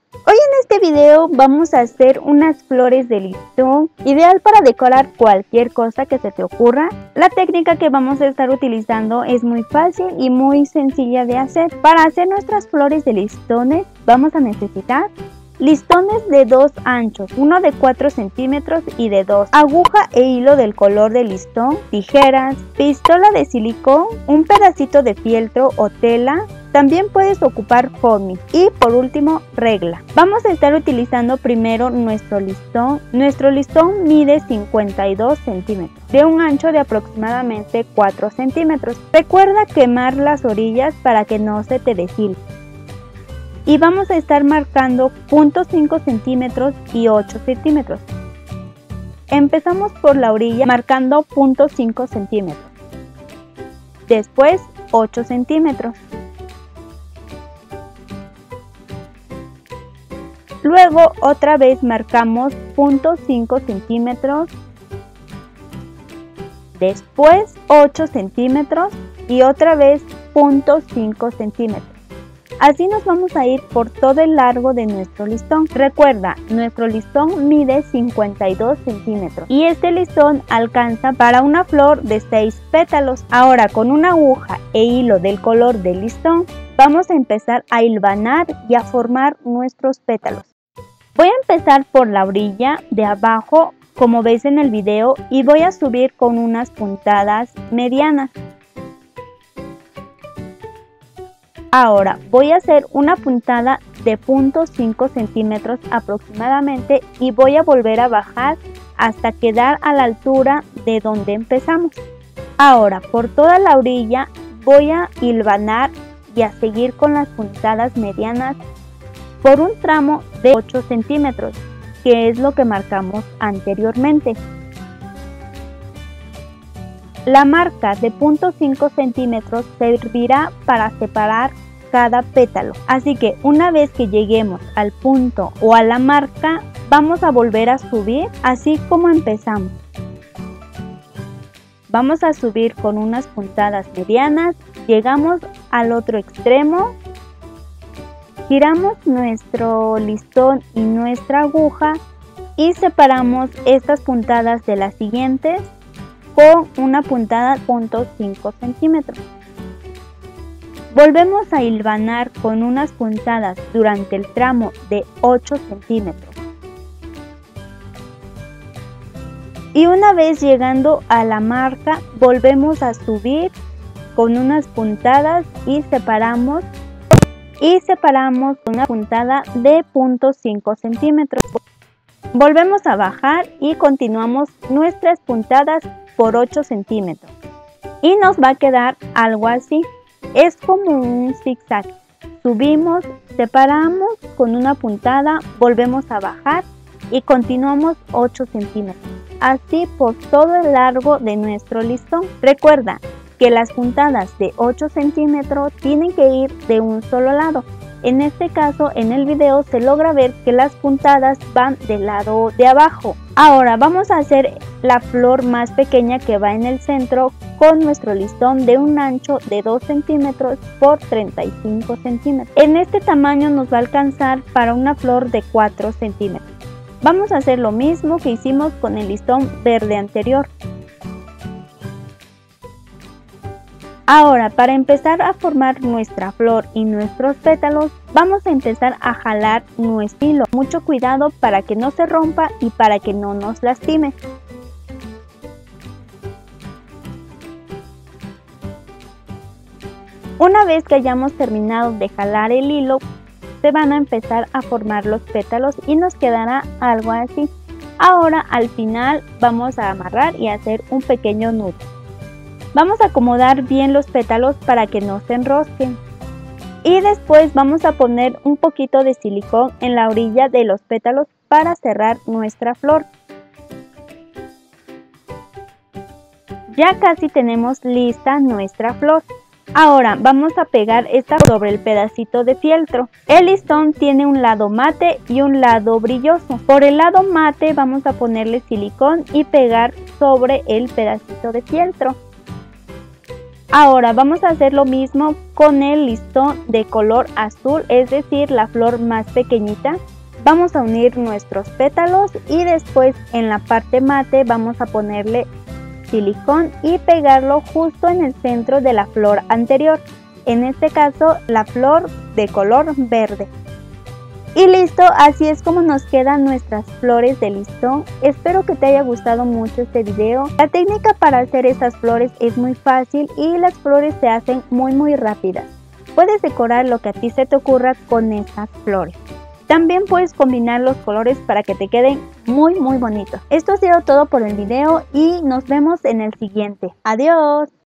Hoy en este video vamos a hacer unas flores de listón, ideal para decorar cualquier cosa que se te ocurra. La técnica que vamos a estar utilizando es muy fácil y muy sencilla de hacer. Para hacer nuestras flores de listones vamos a necesitar listones de 2 anchos, uno de 4 centímetros y de 2, aguja e hilo del color del listón, tijeras, pistola de silicón, un pedacito de fieltro o tela. También puedes ocupar foamy y por último regla. Vamos a estar utilizando primero nuestro listón. Nuestro listón mide 52 centímetros de un ancho de aproximadamente 4 centímetros. Recuerda quemar las orillas para que no se te deshile. Y vamos a estar marcando 0.5 centímetros y 8 centímetros. Empezamos por la orilla marcando 0.5 centímetros. Después 8 centímetros. Luego otra vez marcamos 0.5 centímetros, después 8 centímetros y otra vez 0.5 centímetros. Así nos vamos a ir por todo el largo de nuestro listón. Recuerda, nuestro listón mide 52 centímetros y este listón alcanza para una flor de 6 pétalos. Ahora con una aguja e hilo del color del listón vamos a empezar a hilvanar y a formar nuestros pétalos. Voy a empezar por la orilla de abajo, como ves en el video, y voy a subir con unas puntadas medianas. Ahora voy a hacer una puntada de 0.5 centímetros aproximadamente y voy a volver a bajar hasta quedar a la altura de donde empezamos. Ahora por toda la orilla voy a hilvanar y a seguir con las puntadas medianas por un tramo de 8 centímetros, que es lo que marcamos anteriormente. La marca de 0.5 centímetros servirá para separar cada pétalo. Así que una vez que lleguemos al punto o a la marca, vamos a volver a subir así como empezamos. Vamos a subir con unas puntadas medianas, llegamos al otro extremo, giramos nuestro listón y nuestra aguja y separamos estas puntadas de las siguientes con una puntada de 0.5 centímetros. Volvemos a hilvanar con unas puntadas durante el tramo de 8 centímetros. Y una vez llegando a la marca, volvemos a subir con unas puntadas y separamos una puntada de 0.5 centímetros. Volvemos a bajar y continuamos nuestras puntadas por 8 centímetros y nos va a quedar algo así. Es como un zigzag. Subimos, separamos con una puntada, volvemos a bajar y continuamos 8 centímetros. Así por todo el largo de nuestro listón. Recuerda que las puntadas de 8 centímetros tienen que ir de un solo lado. En este caso, en el video se logra ver que las puntadas van del lado de abajo. Ahora vamos a hacer la flor más pequeña que va en el centro con nuestro listón de un ancho de 2 centímetros por 35 centímetros. En este tamaño nos va a alcanzar para una flor de 4 centímetros. Vamos a hacer lo mismo que hicimos con el listón verde anterior. Ahora, para empezar a formar nuestra flor y nuestros pétalos, vamos a empezar a jalar nuestro hilo. Mucho cuidado para que no se rompa y para que no nos lastime. Una vez que hayamos terminado de jalar el hilo, se van a empezar a formar los pétalos y nos quedará algo así. Ahora, al final, vamos a amarrar y hacer un pequeño nudo. Vamos a acomodar bien los pétalos para que no se enrosquen. Y después vamos a poner un poquito de silicón en la orilla de los pétalos para cerrar nuestra flor. Ya casi tenemos lista nuestra flor. Ahora vamos a pegar esta sobre el pedacito de fieltro. El listón tiene un lado mate y un lado brilloso. Por el lado mate vamos a ponerle silicón y pegar sobre el pedacito de fieltro. Ahora vamos a hacer lo mismo con el listón de color azul, es decir, la flor más pequeñita. Vamos a unir nuestros pétalos y después en la parte mate vamos a ponerle silicón y pegarlo justo en el centro de la flor anterior, en este caso la flor de color verde. Y listo, así es como nos quedan nuestras flores de listón. Espero que te haya gustado mucho este video. La técnica para hacer estas flores es muy fácil y las flores se hacen muy rápidas. Puedes decorar lo que a ti se te ocurra con estas flores. También puedes combinar los colores para que te queden muy bonitos. Esto ha sido todo por el video y nos vemos en el siguiente. Adiós.